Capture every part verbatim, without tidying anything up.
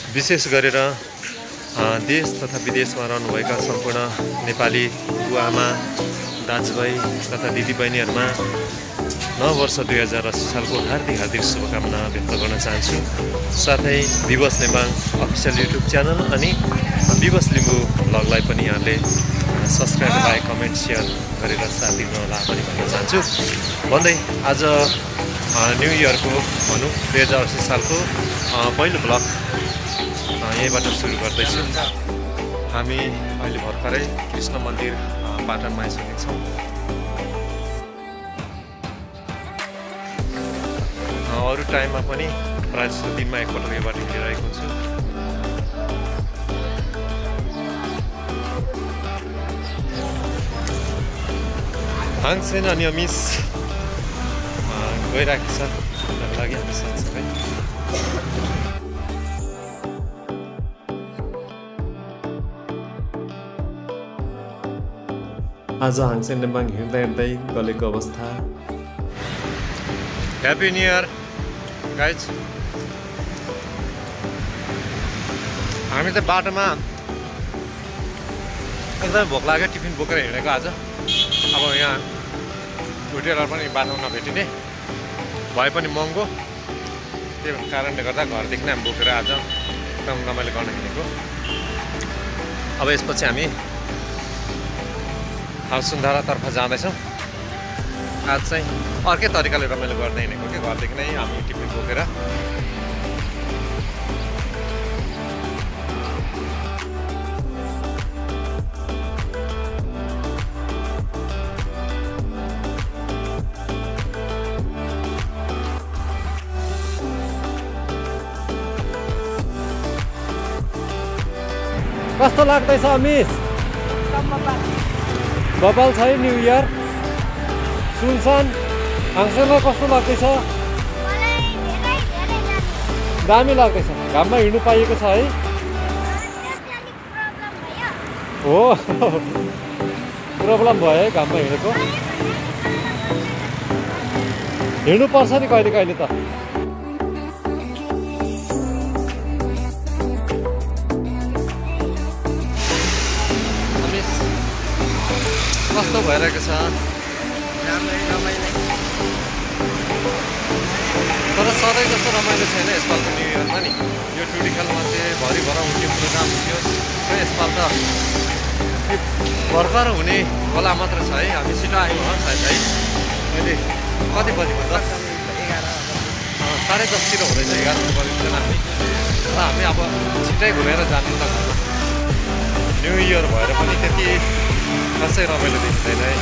विशेष गरेर देश तथा विदेशमा रहनुभएका सम्पूर्ण नेपाली बुवाआमा दाजुभाइ तथा दिदीबहिनीहरूमा नव वर्ष दुई हजार अस्सी सालको हार्दिक हार्दिक शुभकामना व्यक्त गर्न चाहन्छु। साथै विवश नेबाङ अफिसियल युट्युब च्यानल अनि विवश लिम्बू ब्लगलाई पनि यहाँले सब्सक्राइब, लाइक, कमेन्ट, सेयर गरेर साथ दिनुहोला पनि भन्न चाहन्छु। भन्दै आज न्यू इयरको भनौँ दुई हजार अस्सी सालको पहिलो ब्लग यहीँबाट सुरु गर्दैछु। हामी अहिले भर्खरै कृष्ण मन्दिर पाटनमा आइसकेका छौँ। अरू टाइममा पनि प्रायः जस्तो दिनमा एकपल्ट यहाँबाट हिँडिरहेको हुन्छु। हाङसेन अनि अमिस गइरहेको छ लागि हामी सँगसँगै। आज हाङसेन नेम्बाङ हिँड्दै हिँड्दै गलेको अवस्था। Happy new year guys. हामी चाहिँ बाटोमा एकदमै भोक लाग्यो, टिफिन बोकेर हिँडेको आज। अब यहाँ होटेलहरू पनि बाटोमा नभेटिने भए पनि महँगो, त्यो कारणले गर्दा घरदेखि नै हामी बोकेर आज एकदम रमाइलो गर्न हिँडेको। अब यसपछि हामी सुन्धारातर्फ जाँदैछौँ। आज चाहिँ अर्कै तरिकाले रमाइलो गर्दै हिँडेको कि घरदेखि नै हामी टिफिन बोकेर। कस्तो लाग्दैछ अमिस? बबाल छ न्यु इयर। सुनसान हाङसेनलाई कस्तो लाग्दैछ? दामी लाग्दैछ। घाममा हिँड्नु पाइएको छ है? हो प्रब्लम भयो है घाममा हिँडेको। हिँड्नु पर्छ नि कहिले कहिले त। कस्तो भइरहेको छ? तर सधैँ जस्तो रमाइलो छैन यसपालको न्यु इयरमा नि। यो टुडिकलमा चाहिँ भरिभर हुन्थ्यो, प्रोग्राम हुन्थ्यो। खै यसपाल त भर्खर हुने होला मात्र छ है। हामी छिटो आयौँ हो सायद है। अहिले कति बजीको? दस एघार साढे दसतिर हुँदैछ, एघार बजीतिर हामी। र हामी अब छिट्टै घुमेर जाने त। न्यु इयर भएर पनि त्यति खासै रमाइलो देखिँदैन है।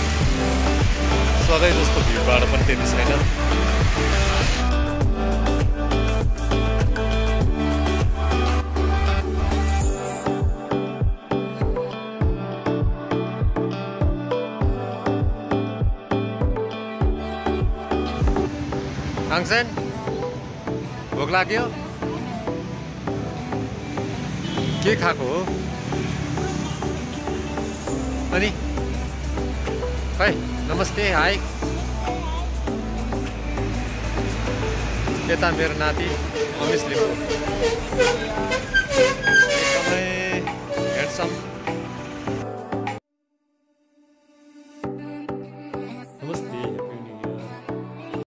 सधैँ जस्तो भिडभाड पनि त्यति छैन। हाङसेन भोक लाग्यो? के खाएको हो? अनि खै नमस्ते, हाई। यता मेरो नाति अमिस लिम्बू एकदमै ह्यान्डसम